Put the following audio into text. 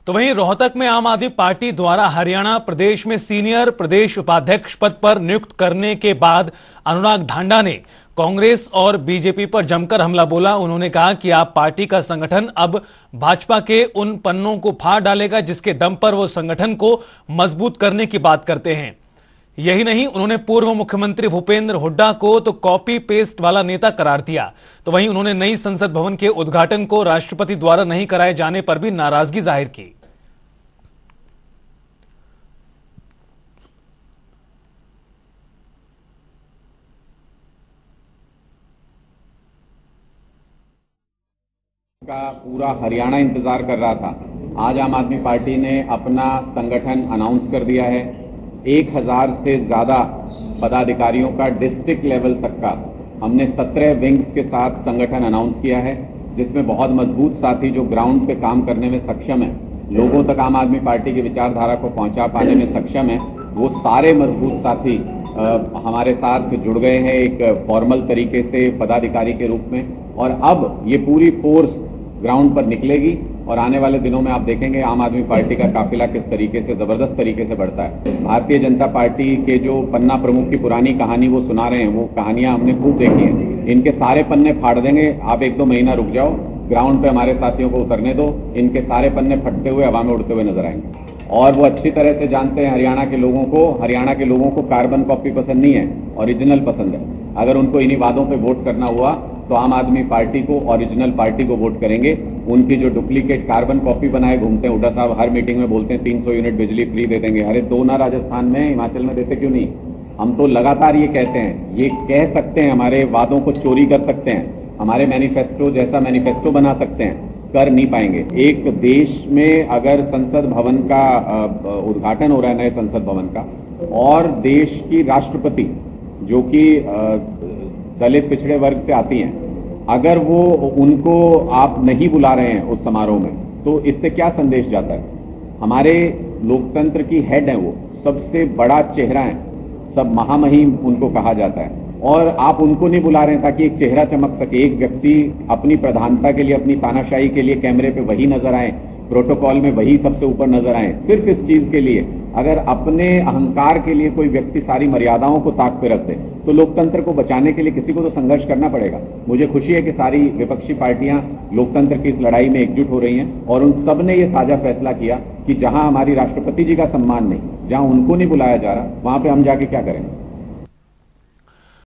तो वहीं रोहतक में आम आदमी पार्टी द्वारा हरियाणा प्रदेश में सीनियर प्रदेश उपाध्यक्ष पद पर नियुक्त करने के बाद अनुराग ढांडा ने कांग्रेस और बीजेपी पर जमकर हमला बोला। उन्होंने कहा कि आप पार्टी का संगठन अब भाजपा के उन पन्नों को फाड़ डालेगा जिसके दम पर वो संगठन को मजबूत करने की बात करते हैं। यही नहीं, उन्होंने पूर्व मुख्यमंत्री भूपेंद्र हुड्डा को तो कॉपी पेस्ट वाला नेता करार दिया। तो वहीं उन्होंने नई संसद भवन के उद्घाटन को राष्ट्रपति द्वारा नहीं कराए जाने पर भी नाराजगी जाहिर की। का पूरा हरियाणा इंतजार कर रहा था। आज आम आदमी पार्टी ने अपना संगठन अनाउंस कर दिया है। 1000 से ज्यादा पदाधिकारियों का डिस्ट्रिक्ट लेवल तक का हमने 17 विंग्स के साथ संगठन अनाउंस किया है, जिसमें बहुत मजबूत साथी जो ग्राउंड पे काम करने में सक्षम है, लोगों तक आम आदमी पार्टी की विचारधारा को पहुंचा पाने में सक्षम है, वो सारे मजबूत साथी हमारे साथ जुड़ गए हैं एक फॉर्मल तरीके से पदाधिकारी के रूप में। और अब ये पूरी फोर्स ग्राउंड पर निकलेगी और आने वाले दिनों में आप देखेंगे आम आदमी पार्टी का काफिला किस तरीके से जबरदस्त तरीके से बढ़ता है। भारतीय जनता पार्टी के जो पन्ना प्रमुख की पुरानी कहानी वो सुना रहे हैं, वो कहानियां हमने खूब देखी हैं। इनके सारे पन्ने फाड़ देंगे, आप 1-2 महीना रुक जाओ, ग्राउंड पे हमारे साथियों को उतरने दो, इनके सारे पन्ने फटते हुए हवा में उड़ते हुए नजर आएंगे। और वो अच्छी तरह से जानते हैं हरियाणा के लोगों को कार्बन कॉपी पसंद नहीं है, ओरिजिनल पसंद है। अगर उनको इन्हीं वादों पे वोट करना हुआ तो आम आदमी पार्टी को, ओरिजिनल पार्टी को वोट करेंगे। उनकी जो डुप्लीकेट कार्बन कॉपी बनाए घूमते हैं, हुड्डा साहब हर मीटिंग में बोलते हैं 300 यूनिट बिजली फ्री दे देंगे। अरे 2 ना राजस्थान में, हिमाचल में देते क्यों नहीं? हम तो लगातार ये कहते हैं, ये कह सकते हैं, हमारे वादों को चोरी कर सकते हैं, हमारे मैनिफेस्टो जैसा मैनिफेस्टो बना सकते हैं, कर नहीं पाएंगे। एक देश में अगर संसद भवन का उद्घाटन हो रहा है, नए संसद भवन का, और देश की राष्ट्रपति जो कि दलित पिछड़े वर्ग से आती हैं, अगर वो उनको आप नहीं बुला रहे हैं उस समारोह में, तो इससे क्या संदेश जाता है? हमारे लोकतंत्र की हेड है, वो सबसे बड़ा चेहरा है, सब महामहिम उनको कहा जाता है, और आप उनको नहीं बुला रहे हैं ताकि एक चेहरा चमक सके, एक व्यक्ति अपनी प्रधानता के लिए, अपनी तानाशाही के लिए कैमरे पे वही नजर आए, प्रोटोकॉल में वही सबसे ऊपर नजर आए। सिर्फ इस चीज के लिए अगर अपने अहंकार के लिए कोई व्यक्ति सारी मर्यादाओं को ताक पे रख दे, तो लोकतंत्र को बचाने के लिए किसी को तो संघर्ष करना पड़ेगा। मुझे खुशी है कि सारी विपक्षी पार्टियां लोकतंत्र की इस लड़ाई में एकजुट हो रही हैं, और उन सब ने ये साझा फैसला किया कि जहां हमारी राष्ट्रपति जी का सम्मान नहीं, जहां उनको नहीं बुलाया जा रहा, वहां पे हम जाके क्या करेंगे।